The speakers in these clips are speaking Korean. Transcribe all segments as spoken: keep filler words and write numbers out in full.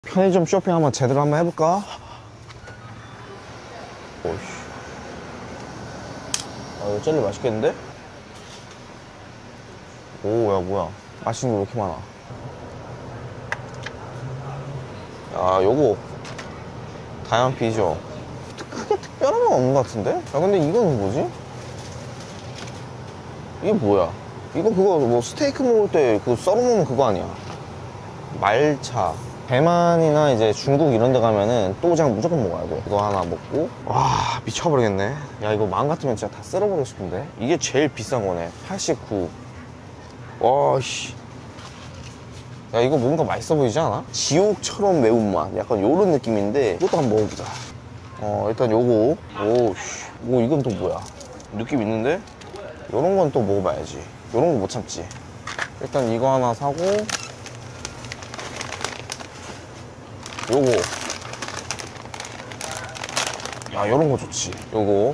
편의점 쇼핑 한번 제대로 한번 해볼까? 오이씨. 아, 이거 젤리 맛있겠는데? 오, 야, 뭐야. 맛있는 거 왜 이렇게 많아? 야, 요거. 다양한 피죠? 크게 특별한 건 없는 것 같은데? 야, 근데 이거는 뭐지? 이게 뭐야? 이거 그거 뭐 스테이크 먹을 때 그 썰어 먹는 그거 아니야? 말차. 대만이나 이제 중국 이런 데 가면은 또장 무조건 먹어야 돼. 이거 하나 먹고. 와, 미쳐버리겠네. 야, 이거 마음 같으면 진짜 다 쓸어버리고 싶은데. 이게 제일 비싼 거네. 팔십구. 와, 씨. 야, 이거 뭔가 맛있어 보이지 않아? 지옥처럼 매운맛. 약간 요런 느낌인데 이것도 한번 먹어보자. 어, 일단 요거. 오, 씨. 오, 이건 또 뭐야? 느낌 있는데? 요런 건 또 먹어봐야지. 요런 거 못 참지. 일단 이거 하나 사고, 요거. 야, 요런 거 좋지. 요거.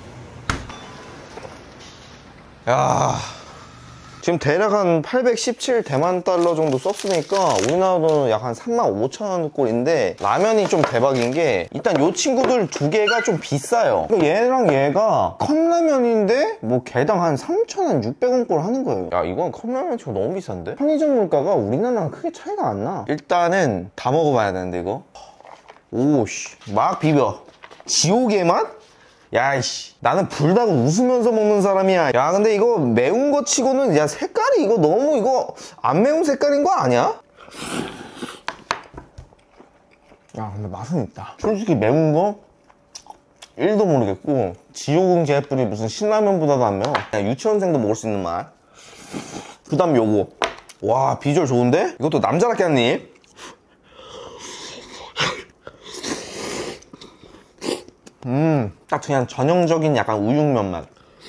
야, 지금 대략 한 팔백십칠 대만 달러 정도 썼으니까 우리나라 돈은 약 한 삼만 오천 원 꼴인데, 라면이 좀 대박인 게 일단 요 친구들 두 개가 좀 비싸요. 얘랑 얘가 컵라면인데 뭐 개당 한 삼천 원, 육백 원 꼴 하는 거예요. 야, 이건 컵라면 치고 너무 비싼데? 편의점 물가가 우리나라랑 크게 차이가 안 나. 일단은 다 먹어봐야 되는데 이거. 오씨, 막 비벼. 지옥의 맛? 야이씨, 나는 불닭을 웃으면서 먹는 사람이야. 야, 근데 이거 매운 거 치고는, 야, 색깔이 이거 너무 이거 안 매운 색깔인 거 아니야? 야, 근데 맛은 있다. 솔직히 매운 거 일도 모르겠고, 지옥은 개뿔이 무슨 신라면보다도 안 매워. 그냥 유치원생도 먹을 수 있는 맛. 그 다음 요거. 와, 비주얼 좋은데? 이것도 남자답게 한 입. 음, 딱 그냥 전형적인 약간 우육면 맛.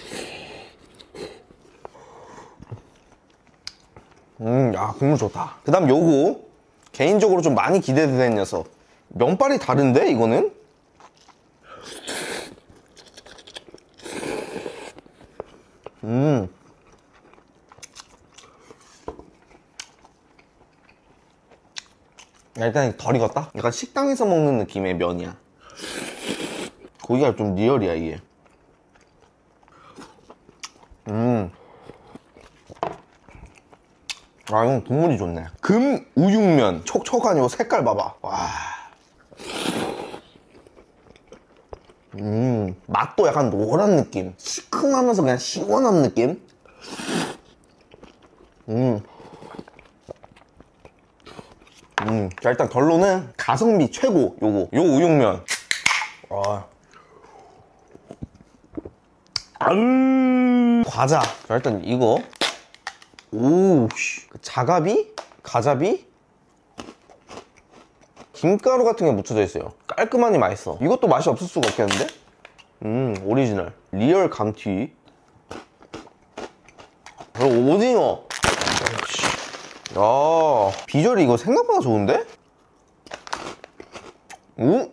음, 야, 국물 좋다. 그 다음 요거. 개인적으로 좀 많이 기대되는 녀석. 면발이 다른데, 이거는? 음. 야, 일단 덜 익었다? 약간 식당에서 먹는 느낌의 면이야. 고기가 좀 리얼이야, 이게. 음. 아, 이건 국물이 좋네. 금 우육면. 촉촉한 요 색깔 봐봐. 와. 음. 맛도 약간 노란 느낌. 시큼하면서 그냥 시원한 느낌. 음. 음. 자, 일단 결론은 가성비 최고. 요거. 요 우육면. 와. 음. 과자. 자, 일단 이거. 오, 자가비? 가자비? 김가루 같은 게 묻혀져 있어요. 깔끔하니 맛있어. 이것도 맛이 없을 수가 없겠는데? 음, 오리지널. 리얼 감튀. 그리고 오징어. 야, 비주얼이 이거 생각보다 좋은데? 오?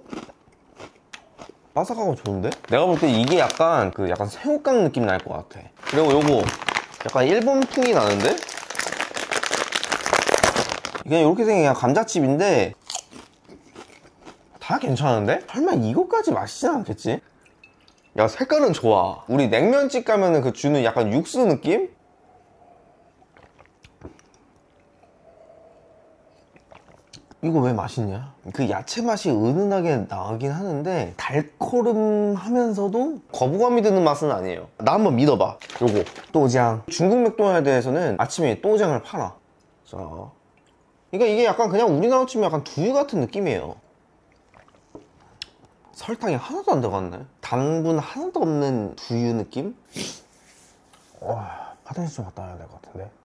바삭하고 좋은데? 내가 볼 때 이게 약간 그 약간 새우깡 느낌 날 것 같아. 그리고 요거 약간 일본풍이 나는데? 이게 이렇게 생긴 그냥 감자칩인데 다 괜찮은데? 설마 이거까지 맛있진 않겠지? 야, 색깔은 좋아. 우리 냉면집 가면은 그 주는 약간 육수 느낌? 이거 왜 맛있냐? 그 야채 맛이 은은하게 나긴 하는데 달코름하면서도 거부감이 드는 맛은 아니에요. 나 한번 믿어봐. 요거 또장. 중국 맥도날드에서는 아침에 또장을 팔아. 자, 그러니까 이게 약간 그냥 우리나라 치면 약간 두유 같은 느낌이에요. 설탕이 하나도 안 들어갔네. 당분 하나도 없는 두유 느낌? 와, 화장실 좀 갔다 와야 될 것 같은데.